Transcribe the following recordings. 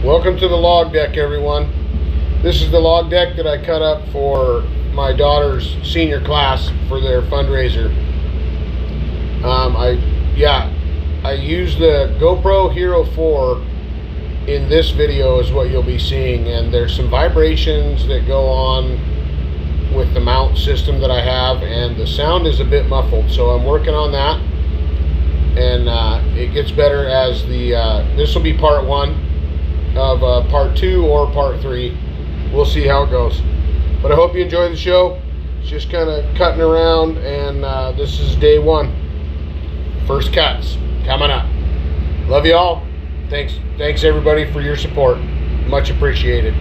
Welcome to the log deck, everyone. This is the log deck that I cut up for my daughter's senior class for their fundraiser. I used the GoPro Hero 4 in this video is what you'll be seeing, and there's some vibrations that go on with the mount system that I have, and the sound is a bit muffled, so I'm working on that, and it gets better as the this will be part 1 of part 2 or part 3. We'll see how it goes, but I hope you enjoy the show. It's just kind of cutting around, and this is day 1. First cuts coming up. Love you all. Thanks everybody for your support. Much appreciated.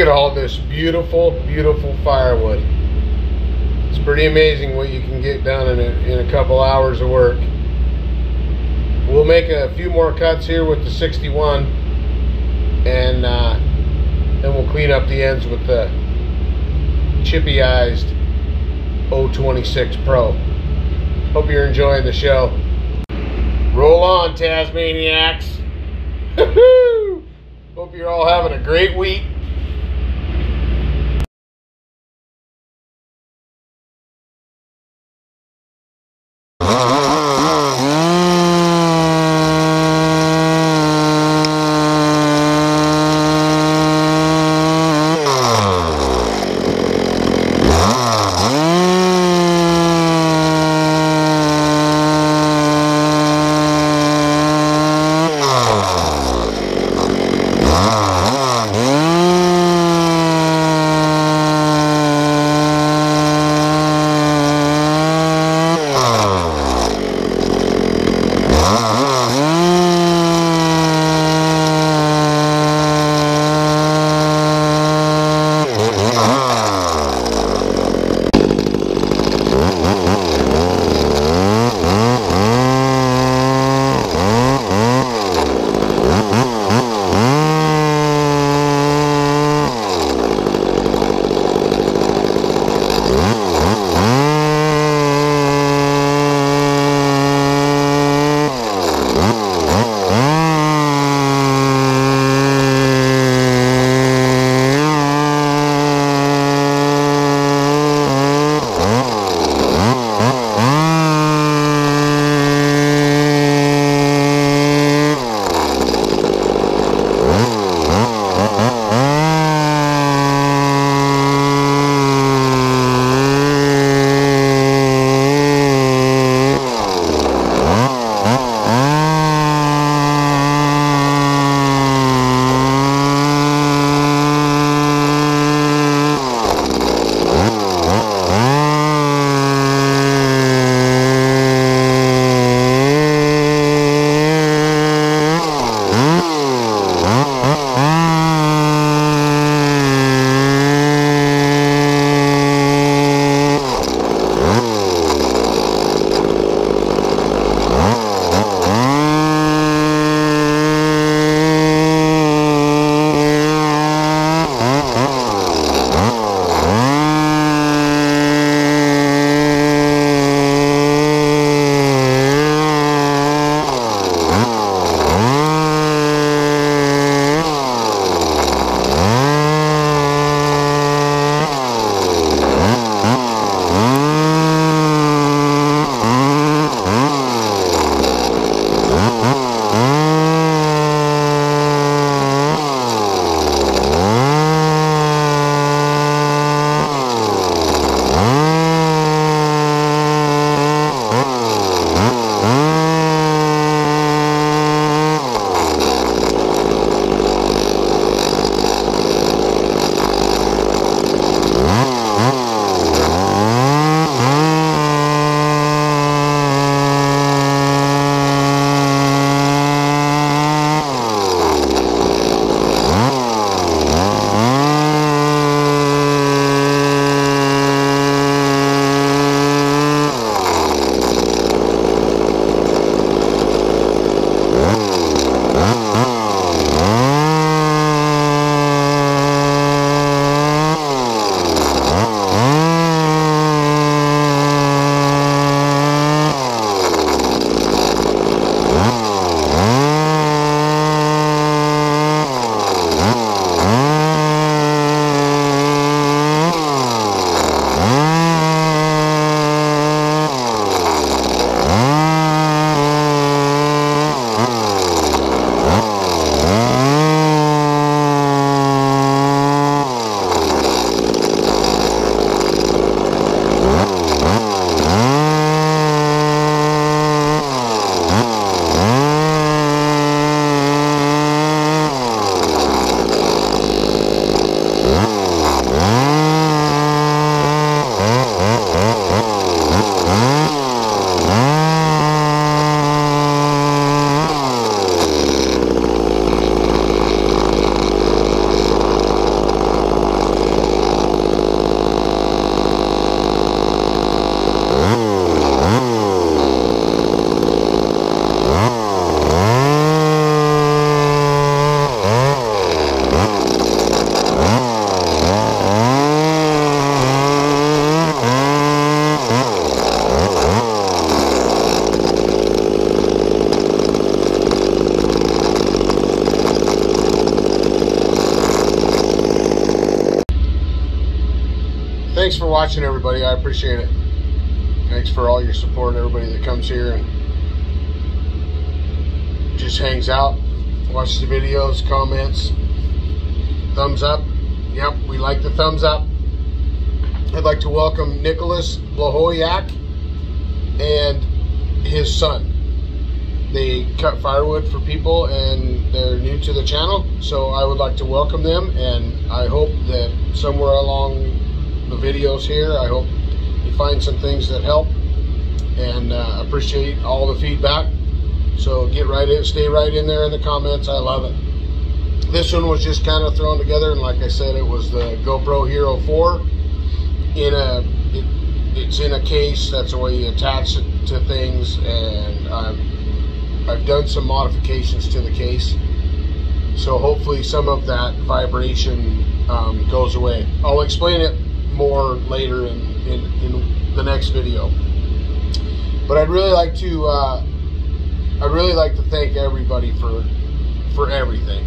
at all this beautiful, beautiful firewood. It's pretty amazing what you can get done in a couple hours of work. We'll make a few more cuts here with the 61, and then we'll clean up the ends with the chippy-eyed 026 Pro. Hope you're enjoying the show. Roll on, Tasmaniacs. Hope you're all having a great week. for watching, everybody. I appreciate it. Thanks for all your support, everybody that comes here and just hangs out, watches the videos, comments, thumbs up. Yep, we like the thumbs up. I'd like to welcome Nicholas Blahoyak and his son. They cut firewood for people and they're new to the channel, so I would like to welcome them, and I hope that somewhere along the videos here, I hope you find some things that help, and appreciate all the feedback. So get right in, stay right in there in the comments. I love it. This one was just kind of thrown together, and like I said, it was the GoPro Hero 4 it's in a case. That's the way you attach it to things, and I've done some modifications to the case, so hopefully some of that vibration goes away. I'll explain it more later in the next video. But I'd really like to thank everybody for everything.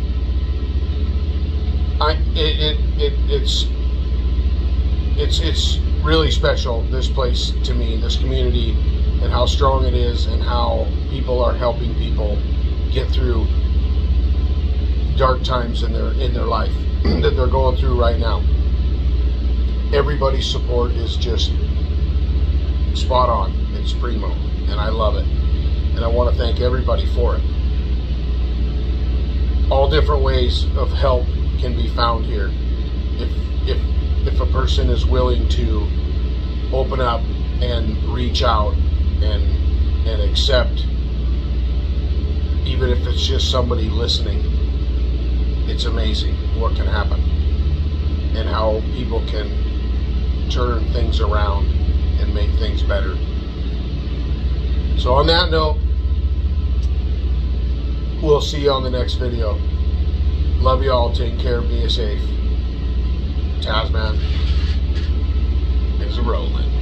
It's really special, this place to me, this community, and how strong it is, and how people are helping people get through dark times in their life that they're going through right now. Everybody's support is just spot on. It's primo, and I love it, and I want to thank everybody for it. All different ways of help can be found here. If a person is willing to open up and reach out and accept, even if it's just somebody listening, it's amazing what can happen and how people can turn things around and make things better. So on that note, we'll see you on the next video. Love you all. Take care. Be safe. TazMan is rolling.